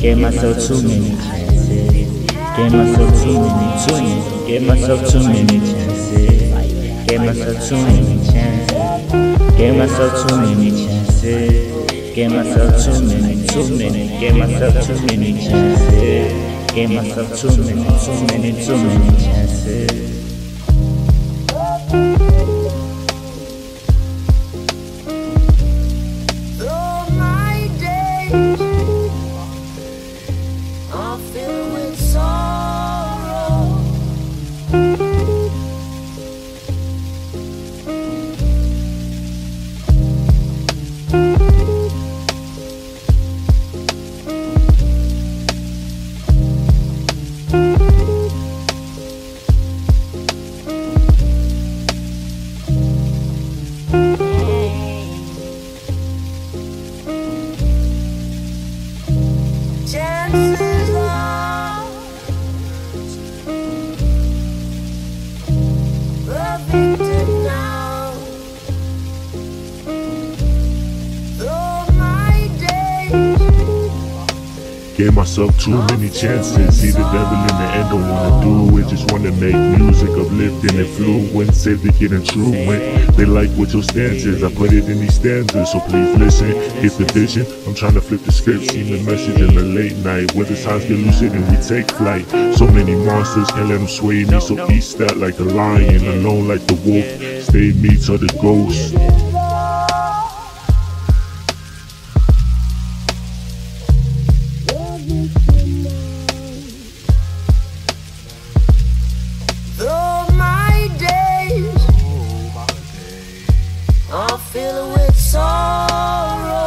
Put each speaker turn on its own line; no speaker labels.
Gave myself too many chances. Gave myself too many. Gave myself too many chances. Gave myself too many chances. Gave myself too many chances. Gave myself too many. Gave myself too many chances. Gave myself too many chances.
Gave myself too many chances. See the devil in the end, don't wanna do it. Just wanna make music, uplifting, influence, save the kid and true. When they like what your stance is, I put it in these stanzas. So please listen, get the vision. I'm trying to flip the script, see the message in the late night. Where the times get lucid and we take flight. So many monsters, can't let them sway me. So east that like the lion, alone like the wolf. Stay me to the ghost.
I'm filled with sorrow.